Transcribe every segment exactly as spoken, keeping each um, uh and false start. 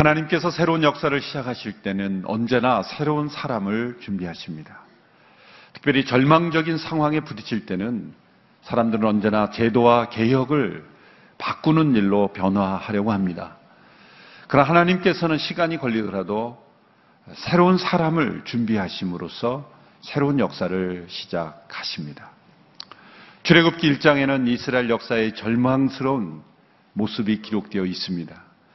하나님께서 새로운 역사를 시작하실 때는 언제나 새로운 사람을 준비하십니다. 특별히 절망적인 상황에 부딪힐 때는 사람들은 언제나 제도와 개혁을 바꾸는 일로 변화하려고 합니다. 그러나 하나님께서는 시간이 걸리더라도 새로운 사람을 준비하심으로써 새로운 역사를 시작하십니다. 출애굽기 일 장에는 이스라엘 역사의 절망스러운 모습이 기록되어 있습니다.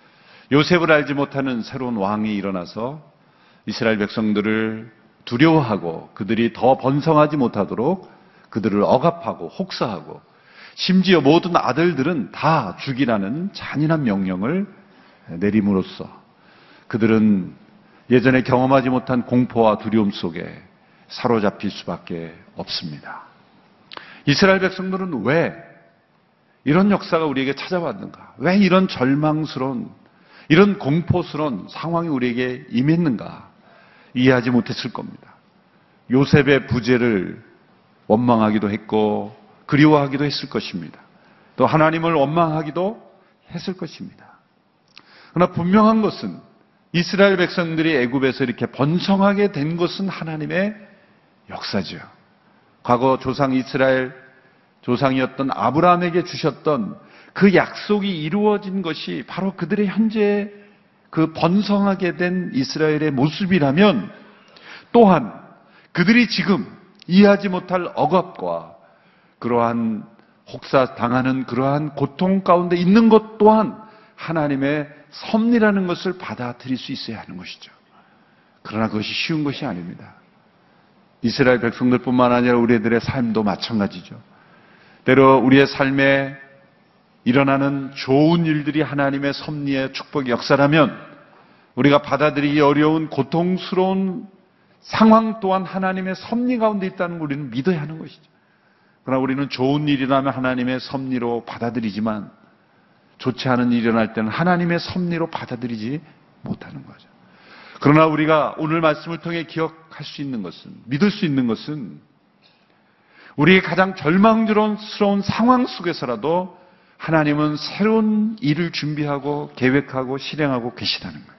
요셉을 알지 못하는 새로운 왕이 일어나서 이스라엘 백성들을 두려워하고 그들이 더 번성하지 못하도록 그들을 억압하고 혹사하고 심지어 모든 아들들은 다 죽이라는 잔인한 명령을 내림으로써 그들은 예전에 경험하지 못한 공포와 두려움 속에 사로잡힐 수밖에 없습니다. 이스라엘 백성들은 왜 이런 역사가 우리에게 찾아왔는가? 왜 이런 절망스러운, 이런 공포스러운 상황이 우리에게 임했는가? 이해하지 못했을 겁니다. 요셉의 부재를 원망하기도 했고 그리워하기도 했을 것입니다. 또 하나님을 원망하기도 했을 것입니다. 그러나 분명한 것은 이스라엘 백성들이 애굽에서 이렇게 번성하게 된 것은 하나님의 역사죠. 과거 조상 이스라엘 조상이었던 아브라함에게 주셨던 그 약속이 이루어진 것이 바로 그들의 현재 그 번성하게 된 이스라엘의 모습이라면 또한 그들이 지금 이해하지 못할 억압과 그러한 혹사당하는 그러한 고통 가운데 있는 것 또한 하나님의 섭리라는 것을 받아들일 수 있어야 하는 것이죠. 그러나 그것이 쉬운 것이 아닙니다. 이스라엘 백성들뿐만 아니라 우리들의 삶도 마찬가지죠. 때로 우리의 삶에 일어나는 좋은 일들이 하나님의 섭리의 축복의 역사라면 우리가 받아들이기 어려운 고통스러운 상황 또한 하나님의 섭리 가운데 있다는 걸 우리는 믿어야 하는 것이죠. 그러나 우리는 좋은 일이 일어나면 하나님의 섭리로 받아들이지만 좋지 않은 일이 일어날 때는 하나님의 섭리로 받아들이지 못하는 거죠. 그러나 우리가 오늘 말씀을 통해 기억할 수 있는 것은, 믿을 수 있는 것은 우리의 가장 절망스러운 상황 속에서라도 하나님은 새로운 일을 준비하고 계획하고 실행하고 계시다는 거예요.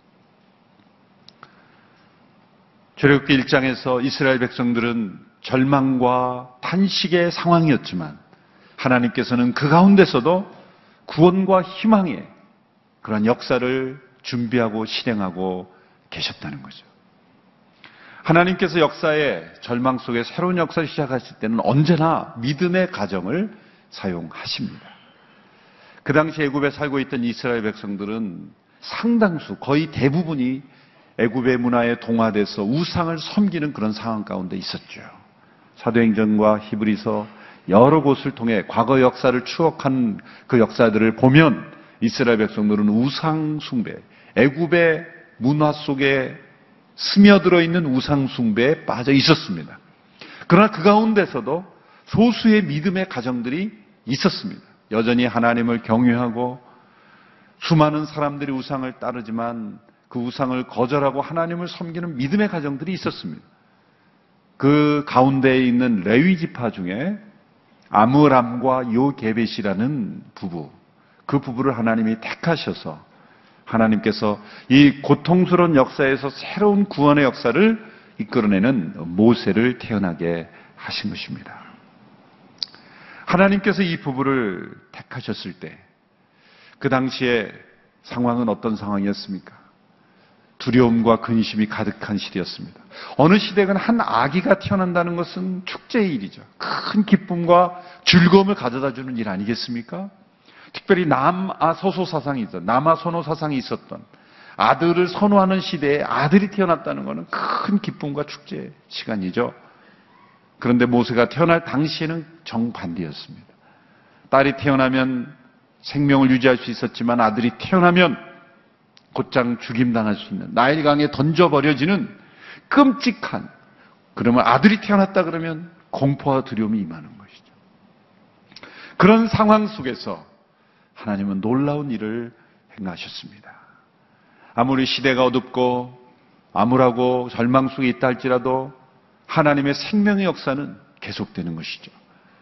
출애굽기 일 장에서 이스라엘 백성들은 절망과 탄식의 상황이었지만 하나님께서는 그 가운데서도 구원과 희망의 그런 역사를 준비하고 실행하고 계셨다는 거죠. 하나님께서 역사의 절망 속에 새로운 역사를 시작하실 때는 언제나 믿음의 가정을 사용하십니다. 그 당시 애굽에 살고 있던 이스라엘 백성들은 상당수, 거의 대부분이 애굽의 문화에 동화돼서 우상을 섬기는 그런 상황 가운데 있었죠. 사도행전과 히브리서 여러 곳을 통해 과거 역사를 추억한 그 역사들을 보면 이스라엘 백성들은 우상 숭배, 애굽의 문화 속에 스며들어 있는 우상 숭배에 빠져 있었습니다. 그러나 그 가운데서도 소수의 믿음의 가정들이 있었습니다. 여전히 하나님을 경외하고 수많은 사람들이 우상을 따르지만 그 우상을 거절하고 하나님을 섬기는 믿음의 가정들이 있었습니다. 그 가운데에 있는 레위 지파 중에 아므람과 요게벳이라는 부부, 그 부부를 하나님이 택하셔서 하나님께서 이 고통스러운 역사에서 새로운 구원의 역사를 이끌어내는 모세를 태어나게 하신 것입니다. 하나님께서 이 부부를 택하셨을 때 그 당시에 상황은 어떤 상황이었습니까? 두려움과 근심이 가득한 시대였습니다. 어느 시대건 한 아기가 태어난다는 것은 축제의 일이죠. 큰 기쁨과 즐거움을 가져다주는 일 아니겠습니까? 특별히 남아소소 사상이 있었던, 남아선호 사상이 있었던 아들을 선호하는 시대에 아들이 태어났다는 것은 큰 기쁨과 축제의 시간이죠. 그런데 모세가 태어날 당시에는 정반대였습니다. 딸이 태어나면 생명을 유지할 수 있었지만 아들이 태어나면 곧장 죽임당할 수 있는 나일강에 던져버려지는 끔찍한, 그러면 아들이 태어났다 그러면 공포와 두려움이 임하는 것이죠. 그런 상황 속에서 하나님은 놀라운 일을 행하셨습니다. 아무리 시대가 어둡고 암울하고 절망 속에 있다 할지라도 하나님의 생명의 역사는 계속되는 것이죠.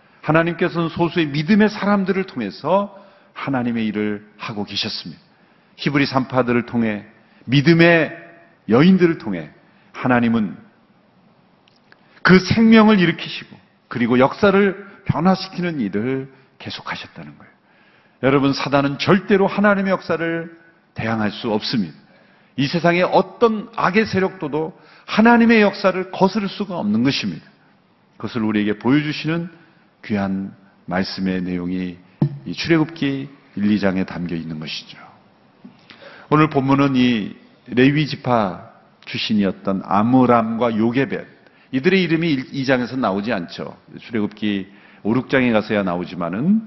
하나님께서는 소수의 믿음의 사람들을 통해서 하나님의 일을 하고 계셨습니다. 히브리 산파들을 통해 믿음의 여인들을 통해 하나님은 그 생명을 일으키시고 그리고 역사를 변화시키는 일을 계속하셨다는 거예요. 여러분, 사단은 절대로 하나님의 역사를 대항할 수 없습니다. 이 세상의 어떤 악의 세력도도 하나님의 역사를 거스를 수가 없는 것입니다. 그것을 우리에게 보여주시는 귀한 말씀의 내용이 이 출애굽기 일, 이 장에 담겨 있는 것이죠. 오늘 본문은 이 레위 지파 출신이었던 아므람과 요게벳, 이들의 이름이 이 장에서 나오지 않죠. 출애굽기 오, 육 장에 가서야 나오지만은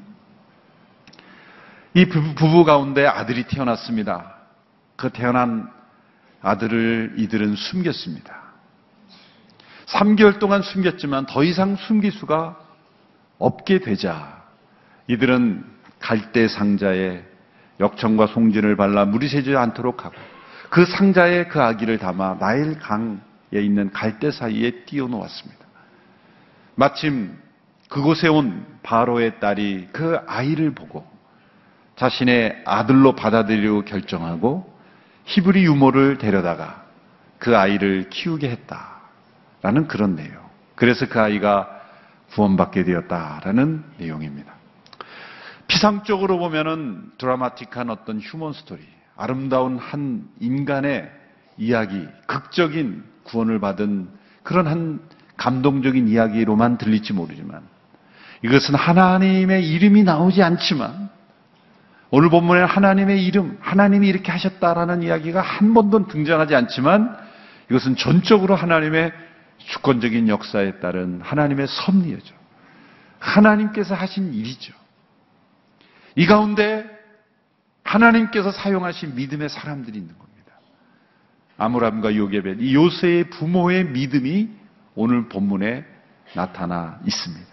이 부부 가운데 아들이 태어났습니다. 그 태어난 아들을 이들은 숨겼습니다. 삼 개월 동안 숨겼지만 더 이상 숨길 수가 없게 되자 이들은 갈대 상자에 역청과 송진을 발라 물이 새지 않도록 하고 그 상자에 그 아기를 담아 나일 강에 있는 갈대 사이에 띄워놓았습니다. 마침 그곳에 온 바로의 딸이 그 아이를 보고 자신의 아들로 받아들이려고 결정하고 히브리 유모를 데려다가 그 아이를 키우게 했다라는 그런 내용. 그래서 그 아이가 구원받게 되었다라는 내용입니다. 피상적으로 보면은 드라마틱한 어떤 휴먼 스토리, 아름다운 한 인간의 이야기, 극적인 구원을 받은 그런 한 감동적인 이야기로만 들릴지 모르지만 이것은 하나님의 이름이 나오지 않지만 오늘 본문에 하나님의 이름, 하나님이 이렇게 하셨다라는 이야기가 한 번도 등장하지 않지만 이것은 전적으로 하나님의 주권적인 역사에 따른 하나님의 섭리죠. 하나님께서 하신 일이죠. 이 가운데 하나님께서 사용하신 믿음의 사람들이 있는 겁니다. 아므람과 요게벳, 이 요새의 부모의 믿음이 오늘 본문에 나타나 있습니다.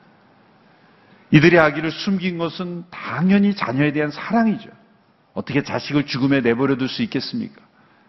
이들의 아기를 숨긴 것은 당연히 자녀에 대한 사랑이죠. 어떻게 자식을 죽음에 내버려둘 수 있겠습니까?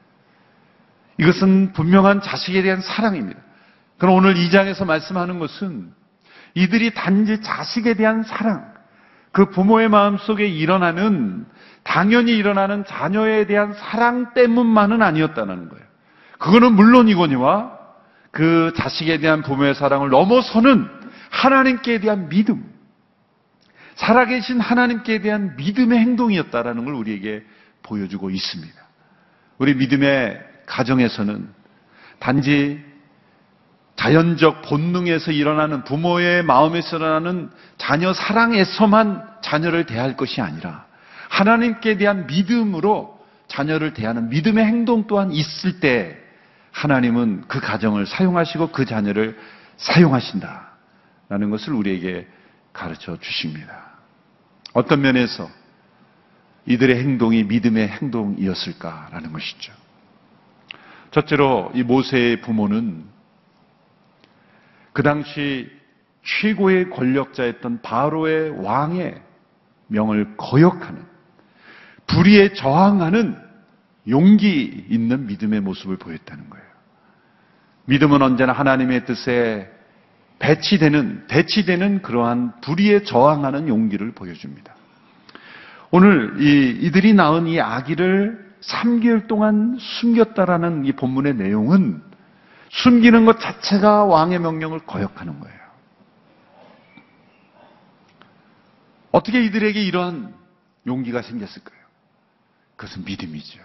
이것은 분명한 자식에 대한 사랑입니다. 그럼 오늘 이 장에서 말씀하는 것은 이들이 단지 자식에 대한 사랑, 그 부모의 마음속에 일어나는, 당연히 일어나는 자녀에 대한 사랑 때문만은 아니었다는 거예요. 그거는 물론이거니와 그 자식에 대한 부모의 사랑을 넘어서는 하나님께 대한 믿음, 살아계신 하나님께 대한 믿음의 행동이었다라는 걸 우리에게 보여주고 있습니다. 우리 믿음의 가정에서는 단지 자연적 본능에서 일어나는 부모의 마음에서 일어나는 자녀 사랑에서만 자녀를 대할 것이 아니라 하나님께 대한 믿음으로 자녀를 대하는 믿음의 행동 또한 있을 때 하나님은 그 가정을 사용하시고 그 자녀를 사용하신다라는 것을 우리에게 가르쳐 주십니다. 어떤 면에서 이들의 행동이 믿음의 행동이었을까라는 것이죠. 첫째로 이 모세의 부모는 그 당시 최고의 권력자였던 바로의 왕의 명을 거역하는, 불의에 저항하는 용기 있는 믿음의 모습을 보였다는 거예요. 믿음은 언제나 하나님의 뜻에 배치되는, 대치되는 그러한 불의에 저항하는 용기를 보여줍니다. 오늘 이, 이들이 낳은 이 아기를 삼 개월 동안 숨겼다라는 이 본문의 내용은 숨기는 것 자체가 왕의 명령을 거역하는 거예요. 어떻게 이들에게 이러한 용기가 생겼을까요? 그것은 믿음이죠.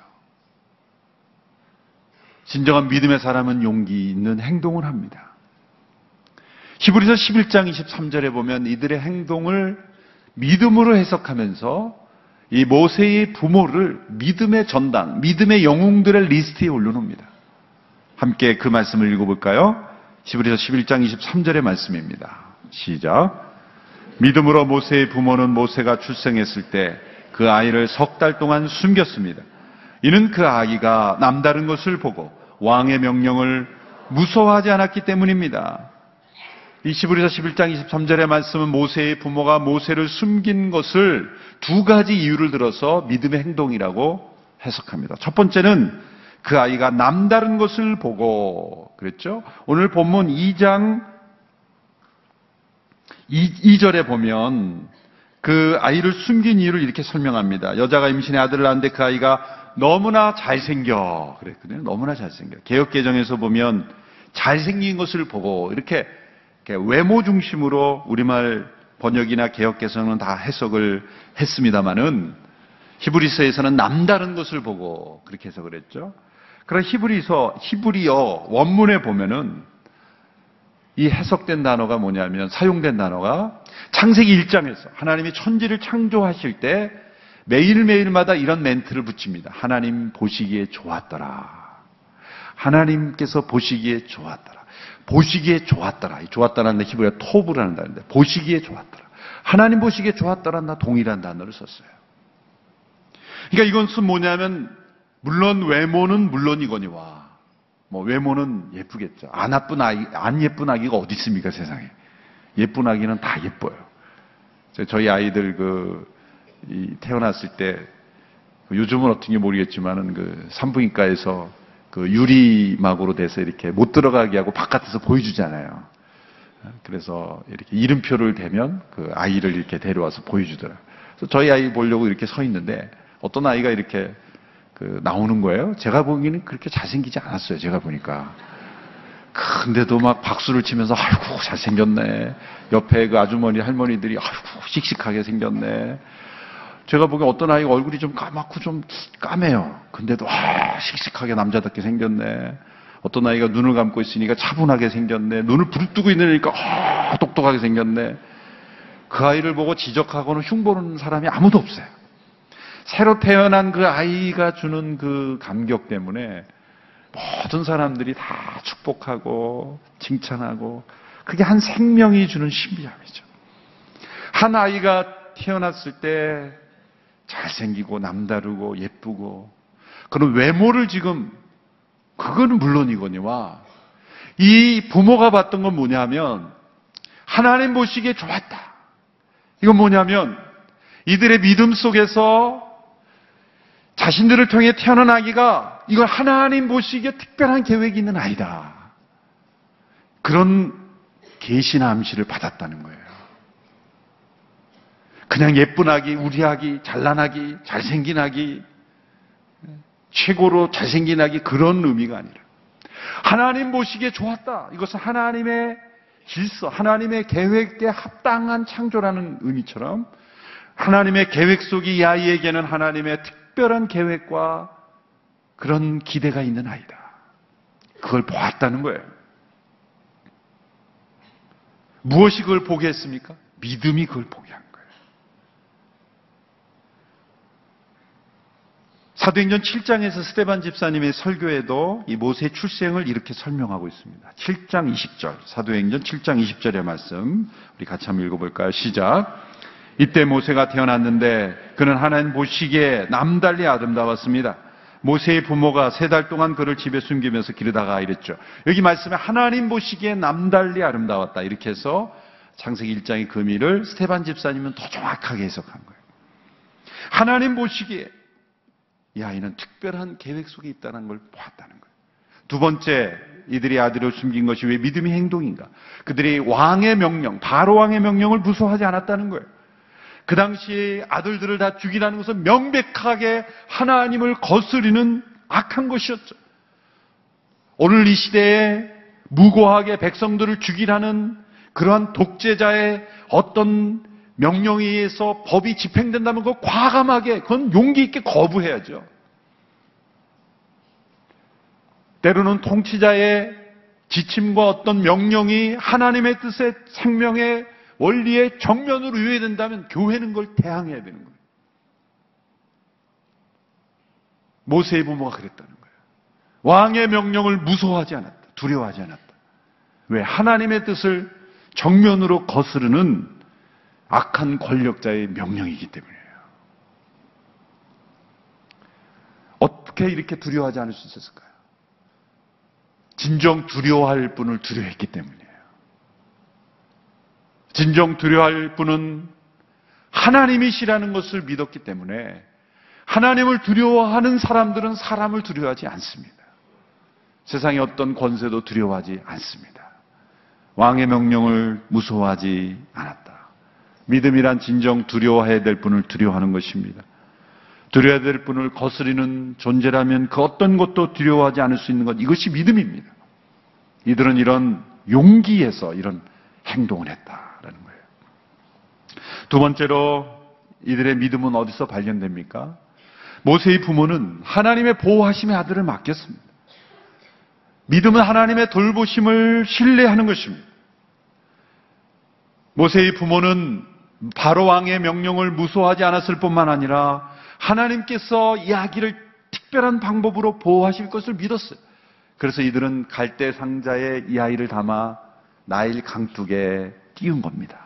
진정한 믿음의 사람은 용기 있는 행동을 합니다. 히브리서 십일 장 이십삼 절에 보면 이들의 행동을 믿음으로 해석하면서 이 모세의 부모를 믿음의 전당, 믿음의 영웅들의 리스트에 올려놓습니다. 함께 그 말씀을 읽어볼까요? 히브리서 십일 장 이십삼 절의 말씀입니다. 시작. 믿음으로 모세의 부모는 모세가 출생했을 때 그 아이를 석 달 동안 숨겼습니다. 이는 그 아기가 남다른 것을 보고 왕의 명령을 무서워하지 않았기 때문입니다. 이 히브리서 십일 장 이십삼 절의 말씀은 모세의 부모가 모세를 숨긴 것을 두 가지 이유를 들어서 믿음의 행동이라고 해석합니다. 첫 번째는 그 아이가 남다른 것을 보고 그랬죠. 오늘 본문 이 장 이 절에 보면 그 아이를 숨긴 이유를 이렇게 설명합니다. 여자가 임신의 아들을 낳았는데 그 아이가 너무나 잘생겨 그랬거든요. 너무나 잘생겨. 개역개정에서 보면 잘생긴 것을 보고 이렇게, 이렇게 외모 중심으로 우리말 번역이나 개역개정은 다 해석을 했습니다마는 히브리서에서는 남다른 것을 보고 그렇게 해석을 했죠. 그런 히브리서, 히브리어 원문에 보면은 이 해석된 단어가 뭐냐면, 사용된 단어가 창세기 일 장에서 하나님이 천지를 창조하실 때 매일매일마다 이런 멘트를 붙입니다. 하나님 보시기에 좋았더라. 하나님께서 보시기에 좋았더라. 보시기에 좋았더라. 이 좋았더라는 데 히브리어 토브라는 단어인데, 보시기에 좋았더라. 하나님 보시기에 좋았더라. 동일한 단어를 썼어요. 그러니까 이것은 뭐냐면, 물론 외모는 물론이거니와, 뭐 외모는 예쁘겠죠. 안 예쁜 아기, 안 예쁜 아기가 어디 있습니까, 세상에. 예쁜 아기는 다 예뻐요. 저희 아이들 그, 이 태어났을 때, 요즘은 어떤지 모르겠지만은 그 산부인과에서 그 유리막으로 돼서 이렇게 못 들어가게 하고 바깥에서 보여주잖아요. 그래서 이렇게 이름표를 대면 그 아이를 이렇게 데려와서 보여주더라고요. 그래서 저희 아이 보려고 이렇게 서 있는데 어떤 아이가 이렇게 그 나오는 거예요. 제가 보기에는 그렇게 잘생기지 않았어요. 제가 보니까. 근데도 막 박수를 치면서 아이고 잘생겼네. 옆에 그 아주머니 할머니들이 아이고 씩씩하게 생겼네. 제가 보기엔 어떤 아이가 얼굴이 좀 까맣고 좀 까매요. 근데도 아 씩씩하게 남자답게 생겼네. 어떤 아이가 눈을 감고 있으니까 차분하게 생겼네. 눈을 부릅뜨고 있으니까 아 똑똑하게 생겼네. 그 아이를 보고 지적하고는 흉보는 사람이 아무도 없어요. 새로 태어난 그 아이가 주는 그 감격 때문에 모든 사람들이 다 축복하고 칭찬하고, 그게 한 생명이 주는 신비함이죠. 한 아이가 태어났을 때 잘생기고 남다르고 예쁘고 그런 외모를 지금, 그거는 물론이거니와 이 부모가 봤던 건 뭐냐면 하나님 보시기에 좋았다. 이건 뭐냐면 이들의 믿음 속에서 자신들을 통해 태어난 아기가 이걸 하나님 보시기에 특별한 계획이 있는 아이다. 그런 계시나 암시를 받았다는 거예요. 그냥 예쁜 아기, 우리 아기, 잘난 아기, 잘생긴 아기, 최고로 잘생긴 아기, 그런 의미가 아니라 하나님 보시기에 좋았다. 이것은 하나님의 질서, 하나님의 계획에 합당한 창조라는 의미처럼 하나님의 계획 속에 이 아이에게는 하나님의 특별한 계획과 그런 기대가 있는 아이다. 그걸 보았다는 거예요. 무엇이 그걸 보게 했습니까? 믿음이 그걸 보게 한 거예요. 사도행전 칠 장에서 스데반 집사님의 설교에도 이 모세의 출생을 이렇게 설명하고 있습니다. 칠 장 이십 절, 사도행전 칠 장 이십 절의 말씀 우리 같이 한번 읽어볼까요? 시작. 이때 모세가 태어났는데 그는 하나님 보시기에 남달리 아름다웠습니다. 모세의 부모가 세 달 동안 그를 집에 숨기면서 기르다가 이랬죠. 여기 말씀에 하나님 보시기에 남달리 아름다웠다 이렇게 해서 창세기 일 장의 그 의미를 스데반 집사님은 더 정확하게 해석한 거예요. 하나님 보시기에 이 아이는 특별한 계획 속에 있다는 걸 보았다는 거예요. 두 번째, 이들이 아들을 숨긴 것이 왜 믿음의 행동인가? 그들이 왕의 명령, 바로 왕의 명령을 무서워하지 않았다는 거예요. 그 당시에 아들들을 다 죽이라는 것은 명백하게 하나님을 거스리는 악한 것이었죠. 오늘 이 시대에 무고하게 백성들을 죽이라는 그러한 독재자의 어떤 명령에 의해서 법이 집행된다면 그걸 과감하게, 그건 용기 있게 거부해야죠. 때로는 통치자의 지침과 어떤 명령이 하나님의 뜻의 생명의 원리의 정면으로 유예된다면 교회는 그걸 대항해야 되는 거예요. 모세의 부모가 그랬다는 거예요. 왕의 명령을 무서워하지 않았다. 두려워하지 않았다. 왜? 하나님의 뜻을 정면으로 거스르는 악한 권력자의 명령이기 때문이에요. 어떻게 이렇게 두려워하지 않을 수 있었을까요? 진정 두려워할 분을 두려워했기 때문이에요. 진정 두려워할 분은 하나님이시라는 것을 믿었기 때문에 하나님을 두려워하는 사람들은 사람을 두려워하지 않습니다. 세상의 어떤 권세도 두려워하지 않습니다. 왕의 명령을 무서워하지 않았다. 믿음이란 진정 두려워해야 될 분을 두려워하는 것입니다. 두려워해야 될 분을 거스리는 존재라면 그 어떤 것도 두려워하지 않을 수 있는 것, 이것이 믿음입니다. 이들은 이런 용기에서 이런 행동을 했다라는 거예요. 두 번째로 이들의 믿음은 어디서 발견됩니까? 모세의 부모는 하나님의 보호하심의 아들을 맡겼습니다. 믿음은 하나님의 돌보심을 신뢰하는 것입니다. 모세의 부모는 바로 왕의 명령을 무소하지 않았을 뿐만 아니라 하나님께서 이 아기를 특별한 방법으로 보호하실 것을 믿었어요. 그래서 이들은 갈대 상자에 이 아이를 담아 나일 강둑에 띄운 겁니다.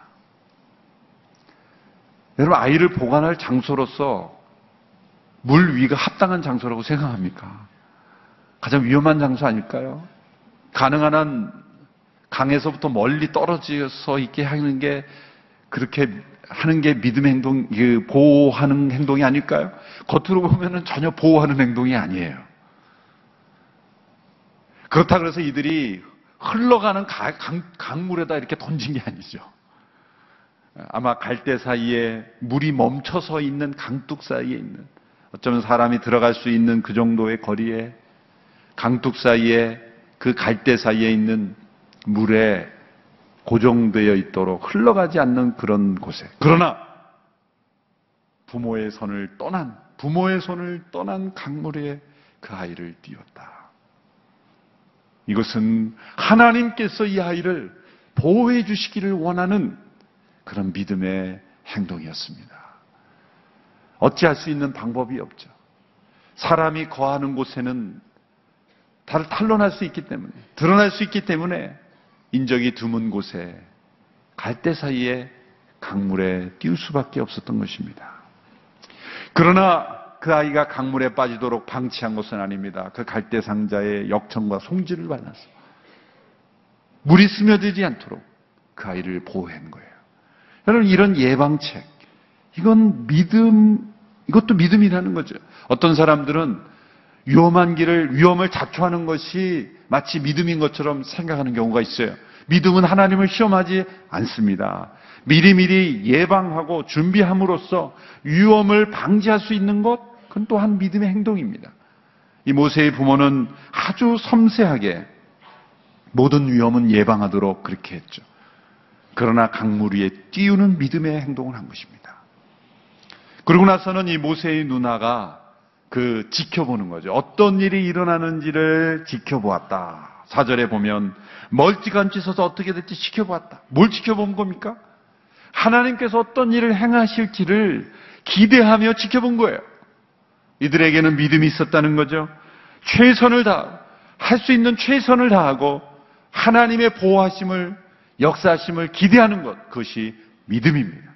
여러분, 아이를 보관할 장소로서 물 위가 합당한 장소라고 생각합니까? 가장 위험한 장소 아닐까요? 가능한 한 강에서부터 멀리 떨어져서 있게 하는 게, 그렇게 하는 게 믿음의 행동, 보호하는 행동이 아닐까요? 겉으로 보면은 전혀 보호하는 행동이 아니에요. 그렇다 그래서 이들이 흘러가는 강, 강물에다 이렇게 던진 게 아니죠. 아마 갈대 사이에 물이 멈춰서 있는 강둑 사이에 있는, 어쩌면 사람이 들어갈 수 있는 그 정도의 거리에, 강둑 사이에, 그 갈대 사이에 있는 물에 고정되어 있도록 흘러가지 않는 그런 곳에, 그러나 부모의 손을 떠난 부모의 손을 떠난 강물에 그 아이를 띄웠다. 이것은 하나님께서 이 아이를 보호해 주시기를 원하는 그런 믿음의 행동이었습니다. 어찌할 수 있는 방법이 없죠. 사람이 거하는 곳에는 다 탄로날 수 있기 때문에, 드러날 수 있기 때문에 인적이 드문 곳에 갈대 사이에 강물에 띄울 수밖에 없었던 것입니다. 그러나 그 아이가 강물에 빠지도록 방치한 것은 아닙니다. 그 갈대 상자의 역청과 송지를 발라서 물이 스며들지 않도록 그 아이를 보호한 거예요. 여러분, 이런 예방책, 이건 믿음, 이것도 믿음이라는 거죠. 어떤 사람들은 위험한 길을, 위험을 자초하는 것이 마치 믿음인 것처럼 생각하는 경우가 있어요. 믿음은 하나님을 시험하지 않습니다. 미리미리 예방하고 준비함으로써 위험을 방지할 수 있는 것, 그건 또한 믿음의 행동입니다. 이 모세의 부모는 아주 섬세하게 모든 위험은 예방하도록 그렇게 했죠. 그러나 강물 위에 띄우는 믿음의 행동을 한 것입니다. 그러고 나서는 이 모세의 누나가 그 지켜보는 거죠. 어떤 일이 일어나는지를 지켜보았다. 사 절에 보면 멀찌감치 서서 어떻게 될지 지켜보았다. 뭘 지켜본 겁니까? 하나님께서 어떤 일을 행하실지를 기대하며 지켜본 거예요. 이들에게는 믿음이 있었다는 거죠. 최선을 다, 할 수 있는 최선을 다하고 하나님의 보호하심을, 역사하심을 기대하는 것, 그것이 믿음입니다.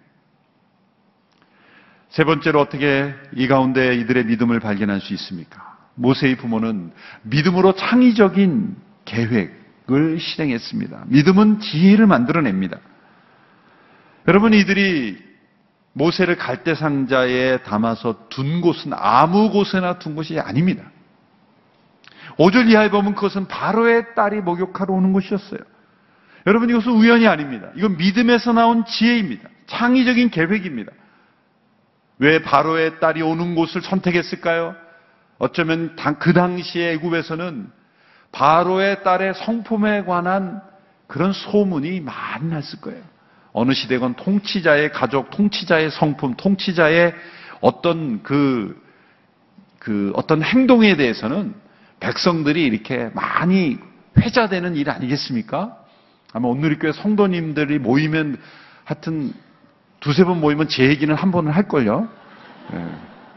세 번째로 어떻게 이 가운데 이들의 믿음을 발견할 수 있습니까? 모세의 부모는 믿음으로 창의적인 계획을 실행했습니다. 믿음은 지혜를 만들어냅니다. 여러분, 이들이 모세를 갈대 상자에 담아서 둔 곳은 아무 곳에나 둔 것이 아닙니다. 오 절 이하에 보면 그것은 바로의 딸이 목욕하러 오는 곳이었어요. 여러분, 이것은 우연이 아닙니다. 이건 믿음에서 나온 지혜입니다. 창의적인 계획입니다. 왜 바로의 딸이 오는 곳을 선택했을까요? 어쩌면 그 당시의 애굽에서는 바로의 딸의 성품에 관한 그런 소문이 많이 났을 거예요. 어느 시대건 통치자의 가족, 통치자의 성품, 통치자의 어떤 그, 그 어떤 행동에 대해서는 백성들이 이렇게 많이 회자되는 일 아니겠습니까? 아마 온누리교회 성도님들이 모이면 하여튼 두세 번 모이면 제 얘기는 한 번은 할걸요. 네.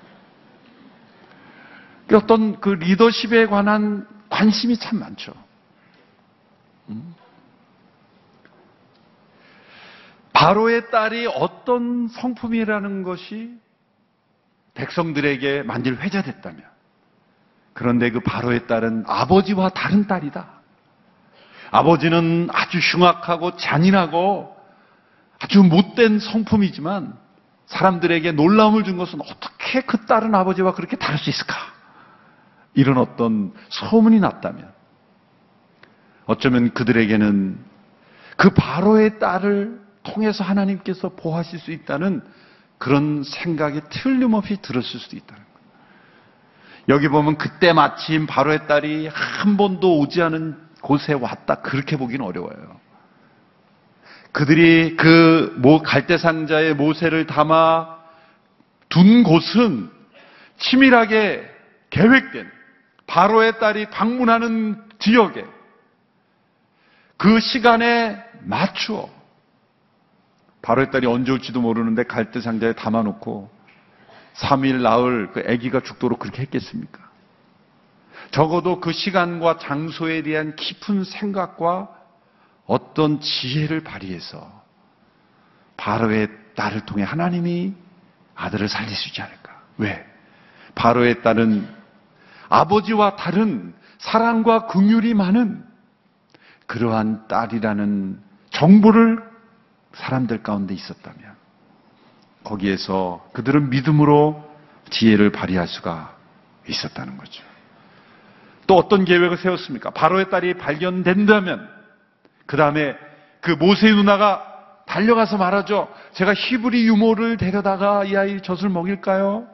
어떤 그 리더십에 관한 관심이 참 많죠. 음? 바로의 딸이 어떤 성품이라는 것이 백성들에게 만일 회자됐다면, 그런데 그 바로의 딸은 아버지와 다른 딸이다. 아버지는 아주 흉악하고 잔인하고 아주 못된 성품이지만 사람들에게 놀라움을 준 것은 어떻게 그 딸은 아버지와 그렇게 다를 수 있을까? 이런 어떤 소문이 났다면, 어쩌면 그들에게는 그 바로의 딸을 통해서 하나님께서 보호하실 수 있다는 그런 생각이 틀림없이 들었을 수도 있다는 거예요. 여기 보면 그때 마침 바로의 딸이 한 번도 오지 않은 곳에 왔다, 그렇게 보기는 어려워요. 그들이 그 갈대상자에 모세를 담아 둔 곳은 치밀하게 계획된 바로의 딸이 방문하는 지역에 그 시간에 맞추어, 바로의 딸이 언제 올지도 모르는데 갈대상자에 담아놓고 삼 일 나흘 그 아기가 죽도록 그렇게 했겠습니까? 적어도 그 시간과 장소에 대한 깊은 생각과 어떤 지혜를 발휘해서 바로의 딸을 통해 하나님이 아들을 살릴 수 있지 않을까? 왜? 바로의 딸은 아버지와 다른 사랑과 긍휼이 많은 그러한 딸이라는 정보를 사람들 가운데 있었다면 거기에서 그들은 믿음으로 지혜를 발휘할 수가 있었다는 거죠. 또 어떤 계획을 세웠습니까? 바로의 딸이 발견된다면 그 다음에 그 모세의 누나가 달려가서 말하죠. 제가 히브리 유모를 데려다가 이 아이 젖을 먹일까요?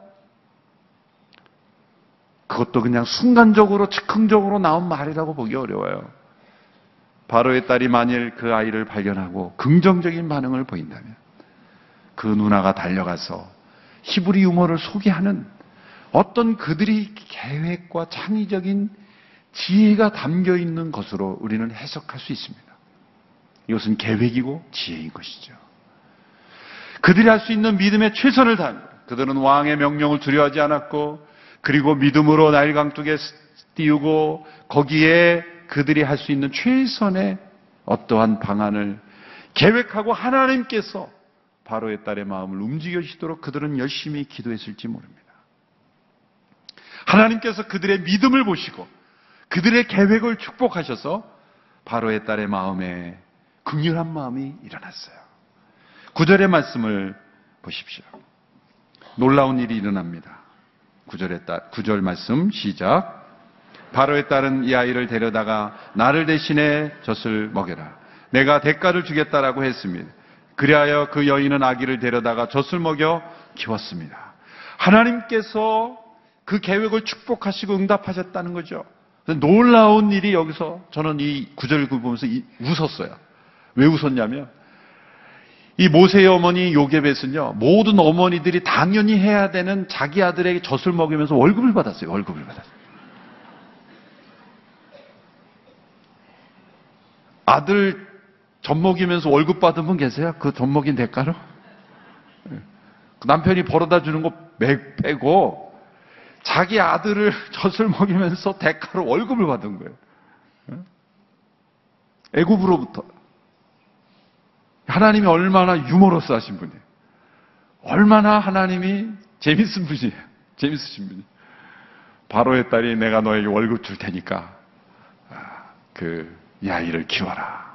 그것도 그냥 순간적으로 즉흥적으로 나온 말이라고 보기 어려워요. 바로의 딸이 만일 그 아이를 발견하고 긍정적인 반응을 보인다면 그 누나가 달려가서 히브리 유모를 소개하는 어떤 그들이 계획과 창의적인 지혜가 담겨 있는 것으로 우리는 해석할 수 있습니다. 이것은 계획이고 지혜인 것이죠. 그들이 할 수 있는 믿음의 최선을 다한, 그들은 왕의 명령을 두려워하지 않았고 그리고 믿음으로 나일 강둑에 띄우고 거기에 그들이 할 수 있는 최선의 어떠한 방안을 계획하고 하나님께서 바로의 딸의 마음을 움직여주시도록 그들은 열심히 기도했을지 모릅니다. 하나님께서 그들의 믿음을 보시고 그들의 계획을 축복하셔서 바로의 딸의 마음에 긍휼한 마음이 일어났어요. 구절의 말씀을 보십시오. 놀라운 일이 일어납니다. 구절의 딸, 구절 말씀 시작. 바로의 딸은 이 아이를 데려다가 나를 대신해 젖을 먹여라. 내가 대가를 주겠다라고 했습니다. 그리하여 그 여인은 아기를 데려다가 젖을 먹여 키웠습니다. 하나님께서 그 계획을 축복하시고 응답하셨다는 거죠. 놀라운 일이 여기서 저는 이 구절을 보면서 웃었어요. 왜 웃었냐면 이 모세의 어머니 요게벳은요, 모든 어머니들이 당연히 해야 되는 자기 아들에게 젖을 먹이면서 월급을 받았어요. 월급을 받았어요. 아들 젖 먹이면서 월급 받은 분 계세요? 그 젖 먹인 대가로? 남편이 벌어다 주는 거 빼고 자기 아들을 젖을 먹이면서 대가로 월급을 받은 거예요. 애굽으로부터. 하나님이 얼마나 유머러스 하신 분이에요. 얼마나 하나님이 재밌은 분이에요. 재밌으신 분이에요. 바로의 딸이 내가 너에게 월급 줄 테니까 그 이 아이를 키워라.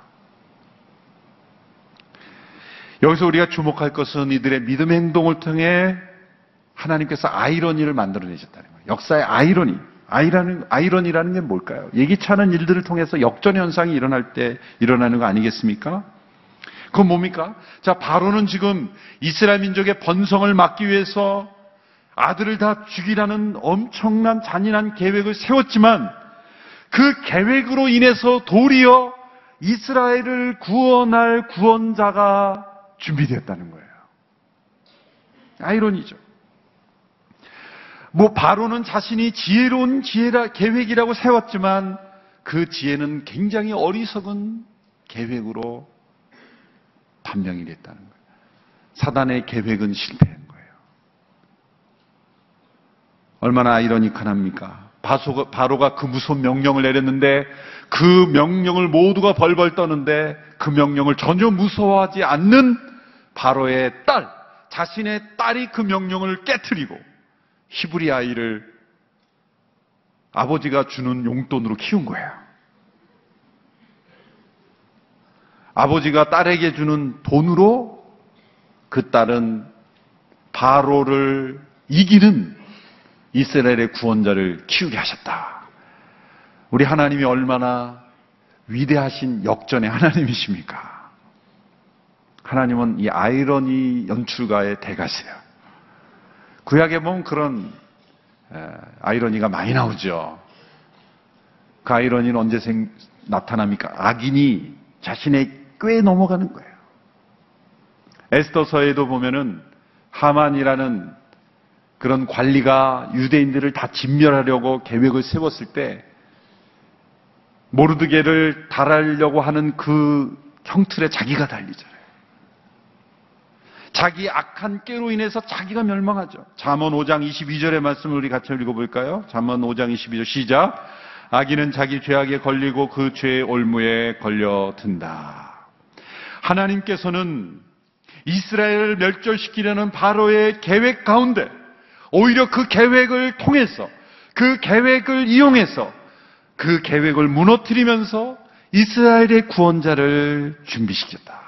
여기서 우리가 주목할 것은 이들의 믿음의 행동을 통해 하나님께서 아이러니를 만들어내셨다는 거예요. 역사의 아이러니. 아이라는, 아이러니라는 게 뭘까요? 예기치 않은 일들을 통해서 역전현상이 일어날 때 일어나는 거 아니겠습니까? 그건 뭡니까? 자, 바로는 지금 이스라엘 민족의 번성을 막기 위해서 아들을 다 죽이라는 엄청난 잔인한 계획을 세웠지만 그 계획으로 인해서 도리어 이스라엘을 구원할 구원자가 준비되었다는 거예요. 아이러니죠. 뭐 바로는 자신이 지혜로운 지혜라, 계획이라고 세웠지만 그 지혜는 굉장히 어리석은 계획으로 판명이 됐다는 거예요. 사단의 계획은 실패한 거예요. 얼마나 아이러니컬합니까? 바로가 그 무서운 명령을 내렸는데 그 명령을 모두가 벌벌 떠는데 그 명령을 전혀 무서워하지 않는 바로의 딸, 자신의 딸이 그 명령을 깨트리고 히브리 아이를 아버지가 주는 용돈으로 키운 거예요. 아버지가 딸에게 주는 돈으로 그 딸은 바로를 이기는 이스라엘의 구원자를 키우게 하셨다. 우리 하나님이 얼마나 위대하신 역전의 하나님이십니까? 하나님은 이 아이러니 연출가의 대가세요. 구약에 보면 그런 아이러니가 많이 나오죠. 그 아이러니는 언제 생, 나타납니까? 악인이 자신의 꾀에 넘어가는 거예요. 에스더서에도 보면은 하만이라는 그런 관리가 유대인들을 다 진멸하려고 계획을 세웠을 때 모르드게를 달하려고 하는 그 형틀에 자기가 달리잖아요. 자기 악한 꾀로 인해서 자기가 멸망하죠. 잠언 오 장 이십이 절의 말씀을 우리 같이 읽어볼까요? 잠언 오 장 이십이 절 시작. 악인은 자기 죄악에 걸리고 그 죄의 올무에 걸려든다. 하나님께서는 이스라엘을 멸절시키려는 바로의 계획 가운데 오히려 그 계획을 통해서, 그 계획을 이용해서 그 계획을 무너뜨리면서 이스라엘의 구원자를 준비시켰다.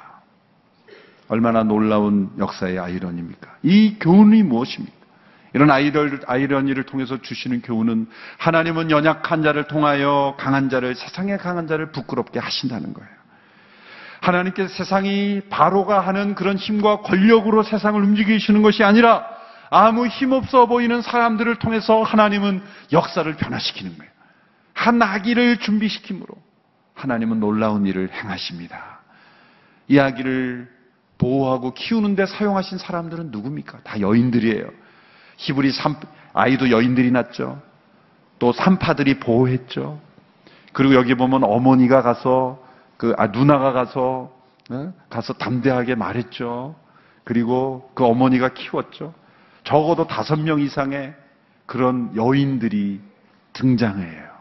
얼마나 놀라운 역사의 아이러니입니까? 이 교훈이 무엇입니까? 이런 아이러니를 통해서 주시는 교훈은 하나님은 연약한 자를 통하여 강한 자를, 세상의 강한 자를 부끄럽게 하신다는 거예요. 하나님께서 세상이 바로가 하는 그런 힘과 권력으로 세상을 움직이시는 것이 아니라 아무 힘없어 보이는 사람들을 통해서 하나님은 역사를 변화시키는 거예요. 한 아기를 준비시킴으로 하나님은 놀라운 일을 행하십니다. 이 아기를 보호하고 키우는 데 사용하신 사람들은 누굽니까? 다 여인들이에요. 히브리 삼, 아이도 여인들이 낳죠. 또 산파들이 보호했죠. 그리고 여기 보면 어머니가 가서 그 아, 누나가 가서 네? 가서 담대하게 말했죠. 그리고 그 어머니가 키웠죠. 적어도 다섯 명 이상의 그런 여인들이 등장해요.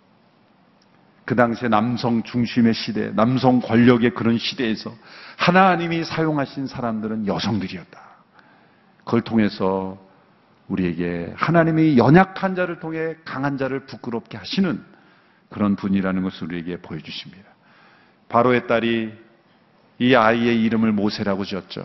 그 당시에 남성 중심의 시대, 남성 권력의 그런 시대에서 하나님이 사용하신 사람들은 여성들이었다. 그걸 통해서 우리에게 하나님이 연약한 자를 통해 강한 자를 부끄럽게 하시는 그런 분이라는 것을 우리에게 보여주십니다. 바로의 딸이 이 아이의 이름을 모세라고 지었죠.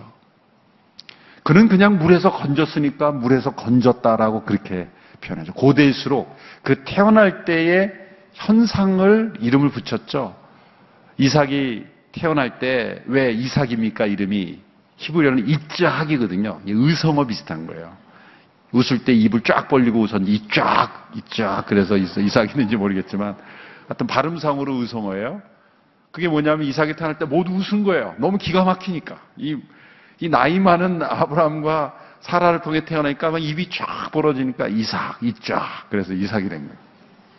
그는 그냥 물에서 건졌으니까 물에서 건졌다라고 그렇게 표현하죠. 고대일수록 그 태어날 때의 현상을 이름을 붙였죠. 이삭이 태어날 때 왜 이삭입니까? 이름이 히브리어는 이쫙이거든요. 의성어 비슷한 거예요. 웃을 때 입을 쫙 벌리고 웃었는데 이쫙, 이쫙 그래서 이삭이는지 모르겠지만 하여튼 발음상으로 의성어예요. 그게 뭐냐면 이삭이 태어날 때 모두 웃은 거예요. 너무 기가 막히니까. 이, 이 나이 많은 아브라함과 사라를 통해 태어나니까 막 입이 쫙 벌어지니까 이삭, 이쫙 그래서 이삭이 된 거예요.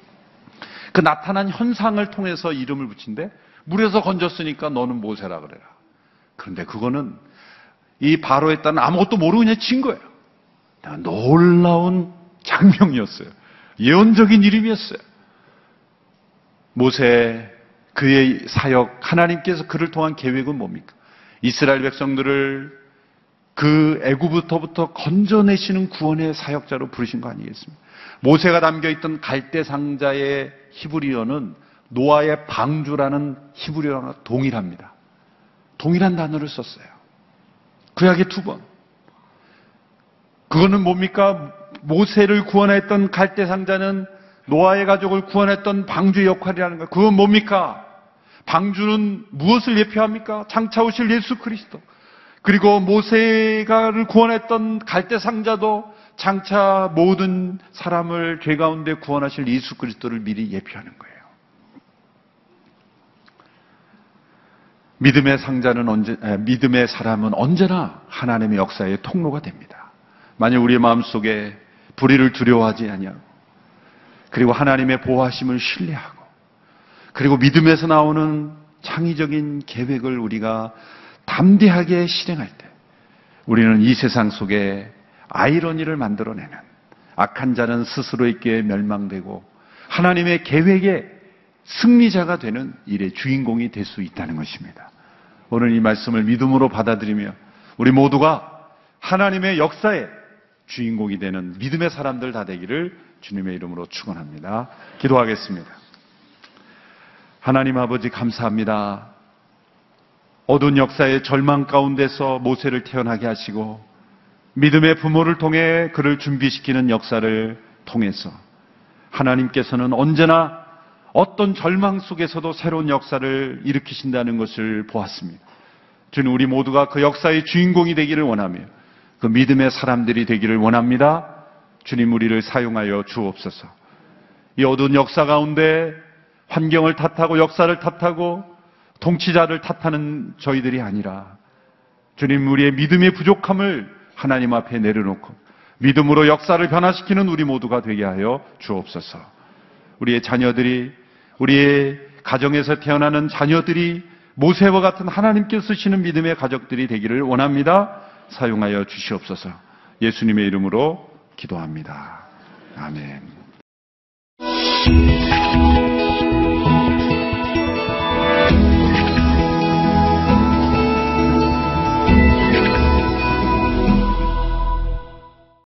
그 나타난 현상을 통해서 이름을 붙인데 물에서 건졌으니까 너는 모세라 그래라. 그런데 그거는 이 바로의 딸은 아무것도 모르고 그냥 친 거예요. 놀라운 장명이었어요. 예언적인 이름이었어요. 모세, 그의 사역, 하나님께서 그를 통한 계획은 뭡니까? 이스라엘 백성들을 그 애굽부터부터 건져내시는 구원의 사역자로 부르신 거 아니겠습니까? 모세가 담겨있던 갈대 상자의 히브리어는 노아의 방주라는 히브리어랑 동일합니다. 동일한 단어를 썼어요. 구약에 두 번. 그거는 뭡니까? 모세를 구원했던 갈대 상자는 노아의 가족을 구원했던 방주의 역할이라는 거예요. 그건 뭡니까? 방주는 무엇을 예표합니까? 장차 오실 예수 그리스도. 그리고 모세가를 구원했던 갈대 상자도 장차 모든 사람을 죄 가운데 구원하실 예수 그리스도를 미리 예표하는 거예요. 믿음의 상자는 언제, 믿음의 사람은 언제나 하나님의 역사의 통로가 됩니다. 만약 우리의 마음속에 불의를 두려워하지 아니하고 그리고 하나님의 보호하심을 신뢰하고 그리고 믿음에서 나오는 창의적인 계획을 우리가 담대하게 실행할 때 우리는 이 세상 속에 아이러니를 만들어내는 악한 자는 스스로에게 멸망되고 하나님의 계획의 승리자가 되는 일의 주인공이 될 수 있다는 것입니다. 오늘 이 말씀을 믿음으로 받아들이며 우리 모두가 하나님의 역사의 주인공이 되는 믿음의 사람들 다 되기를 주님의 이름으로 축원합니다. 기도하겠습니다. 하나님 아버지 감사합니다. 어두운 역사의 절망 가운데서 모세를 태어나게 하시고 믿음의 부모를 통해 그를 준비시키는 역사를 통해서 하나님께서는 언제나 어떤 절망 속에서도 새로운 역사를 일으키신다는 것을 보았습니다. 주님, 우리 모두가 그 역사의 주인공이 되기를 원하며 그 믿음의 사람들이 되기를 원합니다. 주님, 우리를 사용하여 주옵소서. 이 어두운 역사 가운데 환경을 탓하고 역사를 탓하고 통치자를 탓하는 저희들이 아니라 주님, 우리의 믿음의 부족함을 하나님 앞에 내려놓고 믿음으로 역사를 변화시키는 우리 모두가 되게 하여 주옵소서. 우리의 자녀들이, 우리의 가정에서 태어나는 자녀들이 모세와 같은 하나님께 쓰시는 믿음의 가족들이 되기를 원합니다. 사용하여 주시옵소서. 예수님의 이름으로 기도합니다. 아멘.